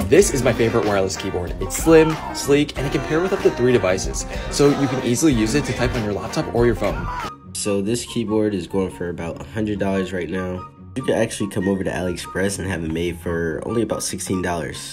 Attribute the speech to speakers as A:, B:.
A: This is my favorite wireless keyboard. It's slim, sleek, and it can pair with up to 3 devices, so you can easily use it to type on your laptop or your phone.
B: So this keyboard is going for about $100 right now. You could actually come over to AliExpress and have it made for only about $16.